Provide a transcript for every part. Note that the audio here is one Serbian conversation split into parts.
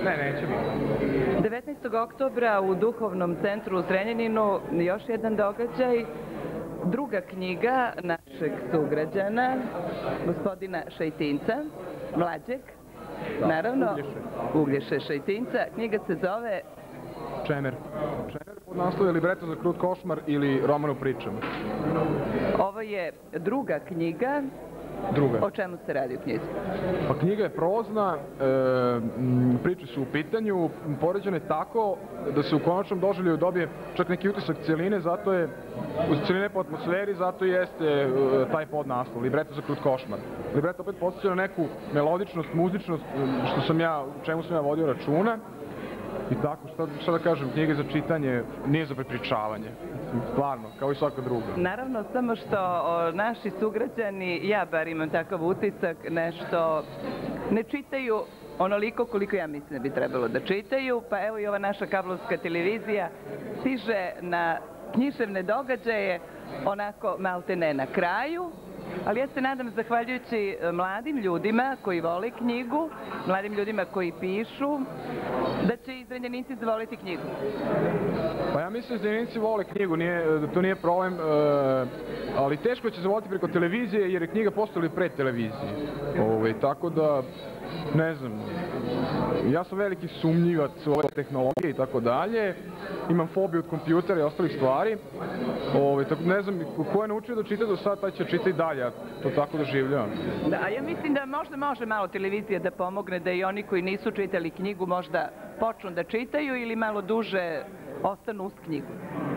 Ne, neće biti. 19. oktobra u Duhovnom centru u Zrenjaninu još jedan događaj. Druga knjiga našeg sugrađana, gospodina Šajtinca, mlađeg, naravno, Uglješe Šajtinca. Knjiga se zove Čemer. Čemer pod naslovom Libreto za krut košmar ili roman u pričama. Ovo je druga knjiga. Druga. O čemu se radi u knjizi? Pa knjiga je prozna, priče su u pitanju, poređene tako da se u konačnom doživljaju dobije čak neki utisak cijeline, zato je, u cijeline po atmosferi, zato jeste taj podnaslov, Libreto za krut košmar. Libreto opet podsjeća na neku melodičnost, muzičnost, u čemu sam ja vodio računa. I tako, šta da kažem, knjiga za čitanje nije za prepričavanje. Stvarno, kao i svaka druga. Naravno, samo što naši sugrađani, ja bar imam takav utisak, nešto ne čitaju onoliko koliko ja mislim da bi trebalo da čitaju, pa evo i ova naša kablovska televizija stiže na književne događaje onako malte ne na kraju, ali ja se nadam, zahvaljujući mladim ljudima koji vole knjigu, mladim ljudima koji pišu, da će i Zrenjaninci zavoliti knjigu. Pa ja mislim da Zrenjaninci vole knjigu, to nije problem, ali teško će zavoliti preko televizije jer je knjiga postojala i pre televizije. Tako da, ne znam, ja sam veliki sumnjivac u ove tehnologije i tako dalje, imam fobiju od kompjutera i ostalih stvari, ne znam, ko je naučio da čita do sada, taj će čita i dalje, ja to tako doživljavam. Da, a ja mislim da možda može malo televizija da pomogne da i oni koji nisu čitali knjigu možda počnu da čitaju ili malo duže ostanu uz knjigu.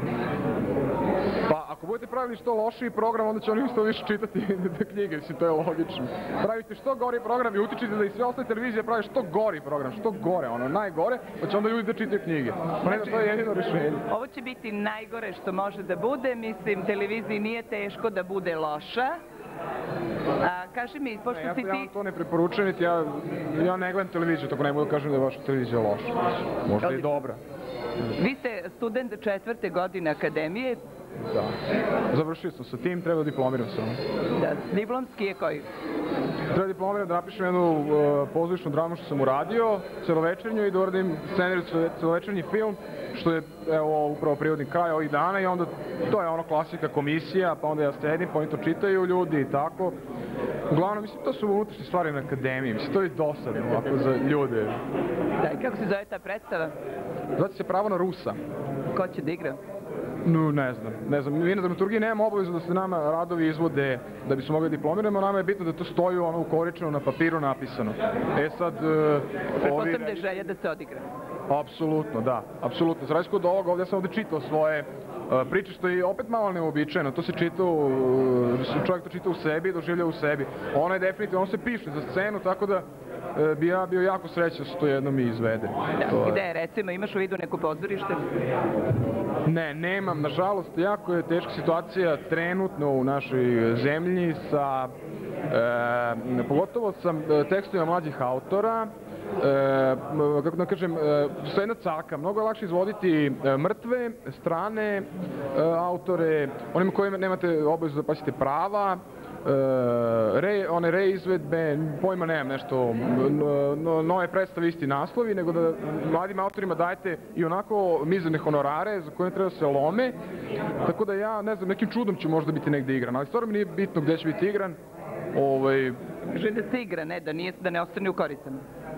Pa, ako budete pravili što lošiji program, onda će oni što više čitati knjige, mislim, to je logično. Pravite što gori program i utičite da i sve ostale televizije pravi što gori program, što gore, ono, najgore, pa će onda ljudi da čitaju knjige. Pa ne znam, to je jedino rješenje. Ovo će biti najgore što može da bude, mislim, televiziji nije teško da bude loša. A kaži mi, pošto si ti... Ja vam to ne preporučujem, ja ne gledam televiziju, tako ne mogu da kažem da je vaša televizija loša. Možda i dobra. Vi ste student 4. godine akademije. Da. Završio sam sa tim, treba da diplomiram samo. Da, diplomski je koji? Treba diplomiram da napišem jednu pozorišnu dramu što sam uradio, celovečernju i da uradim scenariju celovečernji film, što je evo upravo prirodni kraj ovih dana i onda to je ono klasika komisija, pa onda ja sedim, pa oni to čitaju ljudi i tako. Uglavnom, mislim, to su unutrašnje stvari na akademiji, mislim, to je dosadno ovako za ljude. Da, i kako se zove ta predstava? Zove se Pravo na Rusa. Ko će da igra? No, ne znam. Mi na dramaturgiji nemamo obavezu da se nama radovi izvode da bi se mogli diplomiramo, nama je bitno da to stoji ono ukoričeno na papiru napisano. E sad... Pretpostavljam da je želja da se odigra. Apsolutno, da. Apsolutno. Za razliku od ovoga, ovdje sam ovdje čitao svoje priče, što je opet malo neobičajeno. To se čita, čovjek to čita u sebi, doživlja u sebi. Ono je definitivno, ono se piše za scenu, tako da bi ja bio jako srećan da se to jednom i izvede. Gde, recimo, imaš u vidu neko pozorište? Ne, nemam. Nažalost, jako je teška situacija trenutno u našoj zemlji sa, pogotovo sa tekstovima mlađih autora, kako da kažem, sa jedna caka. Mnogo je lakše izvoditi mrtve, strane autore, onima kojima nemate obavezu da plaćate prava, one reizvedbe, pojma nemam nešto, nove predstave, isti naslovi, nego da mladim autorima dajete i onako mizerne honorare za koje treba se lome, tako da ja, ne znam, nekim čudom će možda biti negde igran, ali stvarno mi nije bitno gde će biti igran. Želim da se igra, ne, da ne ostane u koricama.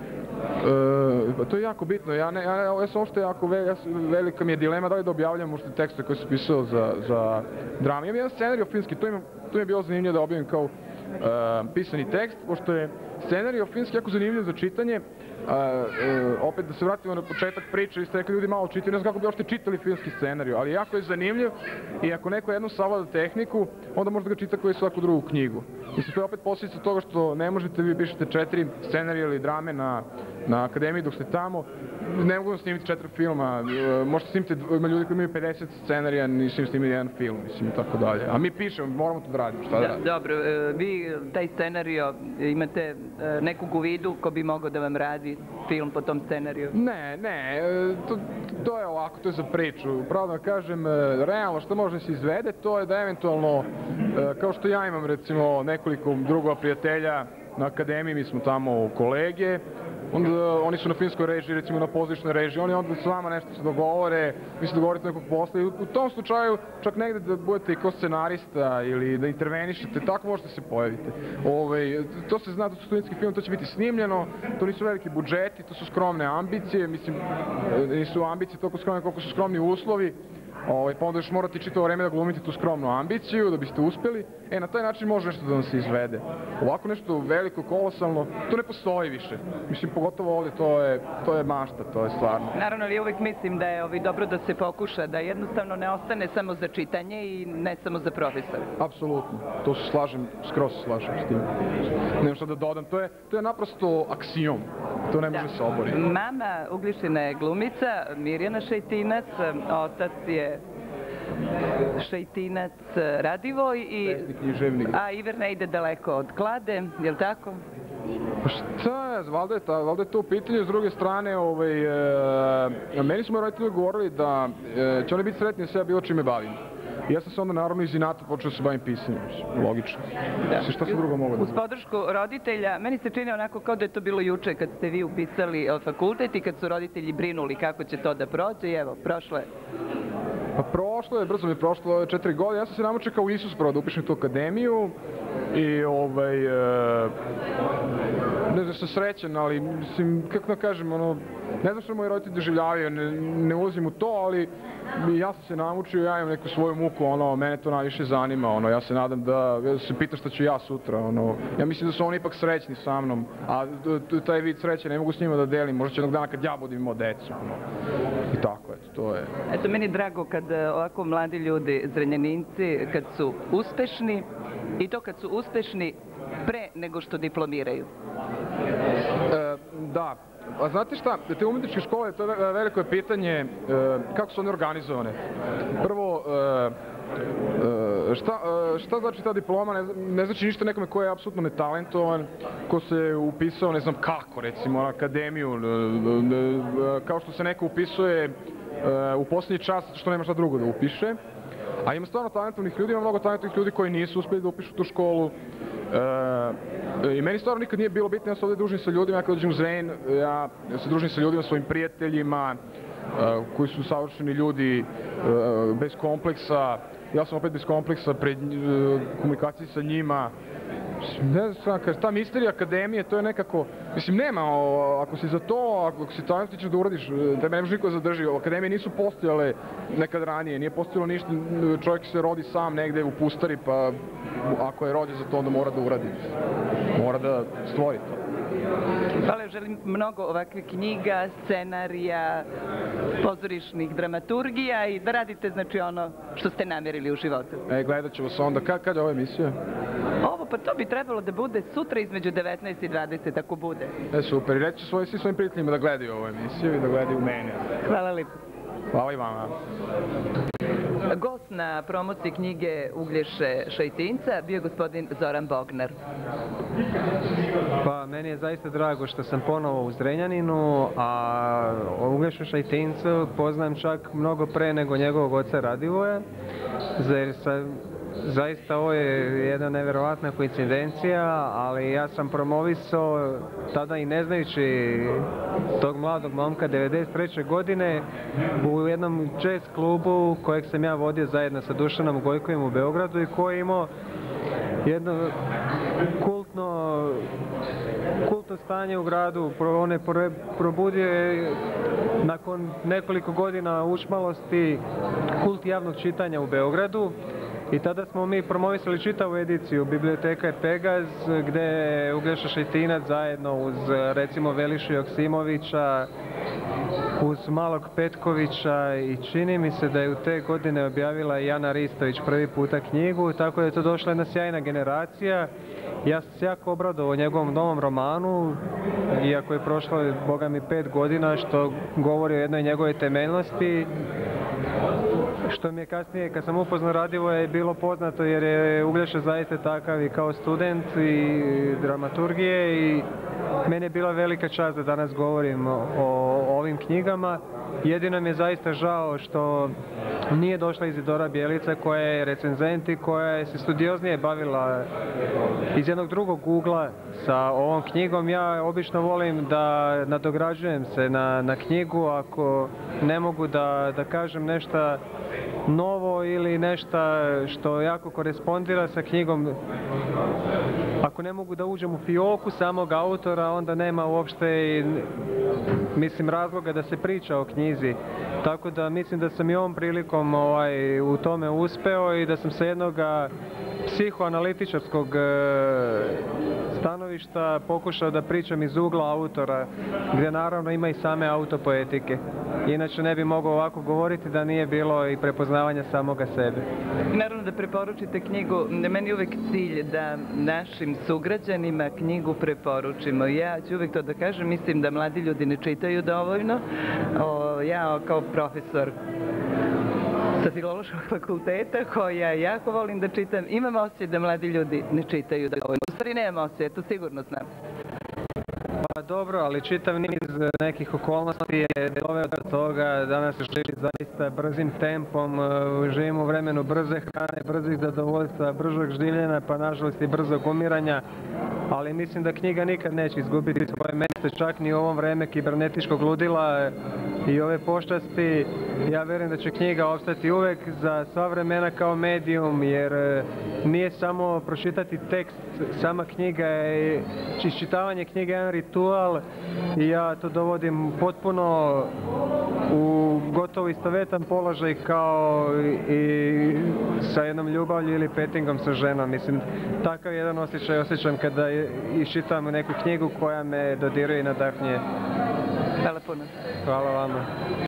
To je jako bitno, ja sam ošte jako velika mi je dilema da li da objavljam možda tekste koje sam pisao za drame. Imam jedan scenarij filmski, to mi je bilo zanimljivo da objavim kao pisani tekst, pošto je scenarij filmski jako zanimljiv za čitanje. Opet da se vratimo na početak priče, vi ste rekli ljudi malo čitaju, ne znam kako bi ošte čitali filmski scenarij, ali jako je zanimljiv i ako neko jednom savlada tehniku, onda možda ga čita kao i svaku drugu knjigu. Mislim, to je opet posljedica toga što ne možete vi pišete 4 scenarije ili drame na akademiji dok ste tamo, ne mogu da snimiti 4 filma, možete snimiti, ima ljudi koji imaju 50 scenarija, nisu im snimili jedan film, mislim i tako dalje. A mi pišemo, moramo to da radimo, šta da radimo? Dobro, vi taj scenario imate nekog u vidu ko bi mogao da vam radi film po tom scenariju? Ne, to je ovako, to je za priču. Pravo da kažem, realno što može da se izvede, to je da eventualno, kao što ja imam recimo nekoliko drugova prijatelja na akademiji, mi smo tamo kolege, onda oni su na filmskoj režiji, recimo na pozorišnoj režiji, oni onda s vama nešto se dogovore, vi se dogovorite nekog posla i u tom slučaju čak negde da budete i kao scenarista ili da intervenišete, tako možete se pojavite. To se zna, to su studentski film, to će biti snimljeno, to nisu veliki budžeti, to su skromne ambicije, mislim, nisu ambicije toliko skromne koliko su skromni uslovi, pa onda još morate čitavo vreme da glumite tu skromnu ambiciju da biste uspeli, na taj način može nešto da vam se izvede. Ovako nešto veliko, kolosalno, to ne postoji više. Mislim, pogotovo ovde, to je mašta, to je stvarno. Naravno, ali uvek mislim da je dobro da se pokuša, da jednostavno ne ostane samo za čitanje i ne samo za profesora. Apsolutno, to se slažem, skroz se slažem s tim. Nemam šta da dodam, to je naprosto aksijom, to ne može se oboriti. Mama Ugljišina je glumica, Mirjana Šejtinac, otac je Šejtinac Radivoj, a Iver ne ide daleko od klade, je li tako? Pa šta je, valjda je to u pitanju. S druge strane, meni su moji roditelji govorili da će oni biti sretni da se ja bilo čime bavim. I ja sam se onda naravno iz inata počeo da se bavim pisanjem, logično. Šta se drugo mogu da... Uz podršku roditelja, meni se čini onako kao da je to bilo juče kad ste vi upisali fakultet i kad su roditelji brinuli kako će to da prođe i evo, prošlo je. Pa prošlo je, brzo mi je prošlo 4 godine, ja sam se namučio kao Isus pravo da upišem tu akademiju i ne znam što sam srećan, ali mislim, kako da kažem, ne znam što moji roditelji doživljavaju, ne ulazim u to, ali ja sam se namučio, ja imam neku svoju muku, mene to najviše zanima, ja se nadam da se pita šta ću ja sutra, ja mislim da su oni ipak srećni sa mnom, a taj vid sreće ne mogu s njima da delim, možda će jednog dana kad ja budem imao decu, i tako, to je. Eto, meni je drago kad ovako mladi ljudi, Zrenjaninci, kad su uspešni, i to kad su uspešni pre nego što diplomiraju. Da. A znate šta, te umetničke škole, to je veliko pitanje kako su one organizovane. Prvo, šta znači ta diploma? Ne znači ništa nekome ko je apsolutno netalentovan, ko se upisao ne znam kako, recimo, na akademiju, kao što se neko upisuje u posljednji čas što nema šta drugo da upiše. A ima stvarno talentovnih ljudi, ima mnogo talentovnih ljudi koji nisu uspeli da upišu tu školu. I meni stvarno nikad nije bilo bitno, ja se ovdje družim sa ljudima, ja kad dođem u Zrenjanin, ja se družim sa ljudima, svojim prijateljima, koji su savršeni ljudi, bez kompleksa. Ja sam opet bez kompleksa pred komunikaciji sa njima. Ne znam, ta misterija akademije, to je nekako, mislim, nema, ako si za to, ako si talentovan, ti ćeš da uradiš, tebe ne može niko zadrži. Akademije nisu postojale nekad ranije, nije postojalo ništa, čovjek se rodi sam negde u pustari, pa ako je rođen za to, onda mora da uradi, mora da stvori to. Hvala, želim mnogo ovakve knjiga, scenarija, pozorišnih dramaturgija i da radite, znači, ono što ste namerili u životu. Gledat ću vas onda, kad je ova emisija? Ovo, pa to bi trebalo da bude sutra između 19 i 20, ako bude. Super, i reći ću svojim prijateljima da gledaju ovu emisiju i da gledaju mene. Hvala lijepo. Hvala i vama. Gost na promociji knjige Uglješe Šejtinca bio je gospodin Zoran Bognar. Pa, meni je zaista drago što sam ponovo u Zrenjaninu, a Uglješu Šejtincu poznajem čak mnogo pre nego njegovog oca Radivoja, jer zaista ovo je jedna nevjerovatna koincidencija, ali ja sam promovisao, tada i ne znajući tog mladog momka, 93. godine u jednom jazz klubu kojeg sam ja vodio zajedno sa Dušanom Gojkovim u Beogradu i koji je imao jedno kultno stanje u gradu. On je probudio nakon nekoliko godina učmalosti kult javnog čitanja u Beogradu. I tada smo mi promovisali čitavu ediciju Biblioteka je Pegaz, gdje je Uglješa Šejtinac zajedno uz recimo Velišu Joksimovića, uz Malog Petkovića i čini mi se da je u te godine objavila i Jana Ristović prvi puta knjigu, tako da je to došla jedna sjajna generacija. Ja sam se jako obradovao njegovom novom romanu, iako je prošlo, boga mi, 5 godina, što govori o jednoj njegove temeljnosti. Što mi je kasnije, kad sam upoznao Radivoja, je bilo poznato jer je Uglješa zaista takav i kao student i dramaturgije i Meni je bila velika čast da danas govorim o ovim knjigama. Jedino mi je zaista žao što nije došla Izidora Bjelica koja je recenzent i koja se studioznije bavila iz jednog drugog ugla sa ovom knjigom. Ja obično volim da nadograđujem se na knjigu ako ne mogu da kažem nešto novo ili nešto što jako korespondira sa knjigom. Ako ne mogu da uđem u fioku samog autora, onda nema uopšte razloga da se priča o knjizi. Tako da mislim da sam i ovom prilikom u tome uspeo i da sam sa jednog psihoanalitičarskog stanovišta pokušao da pričam iz ugla autora, gdje naravno ima i same autopoetike. Inače ne bi mogao ovako govoriti da nije bilo i prepoznavanja samoga sebe. Naravno da preporučite knjigu, meni je uvek cilj da našim sugrađanima knjigu preporučimo. Ja ću uvek to da kažem, mislim da mladi ljudi ne čitaju dovoljno. Ja kao profesor sa Filološkog fakulteta, koja jako volim da čitam, imam osjećaj da mladi ljudi ne čitaju dovoljno. U stvari nemam osjećaj, to sigurno znam. Pa dobro, ali čitav niz nekih okolnosti je doveo do toga. Danas se živi zaista brzim tempom, živimo u vremenu brze hrane, brzih zadovoljstva, bržog življenja, pa nažalost i brzog umiranja. Ali mislim da knjiga nikad neće izgubiti svoje mjesto, čak ni u ovom vreme kibernetičkog ludila i ove pošasti. Ja vjerujem da će knjiga opstati uvek za sva vremena kao medijum, jer nije samo pročitati tekst, sama knjiga je, iščitavanje knjige je jedan ritual i ja to dovodim potpuno u gotovo istovetan položaj kao i sa jednom ljubavlju ili pettingom sa ženom. Mislim, takav jedan osjećaj osjećam kada iščitam neku knjigu koja me dodiruje i nadahnje. Hvala puno. Hvala vama.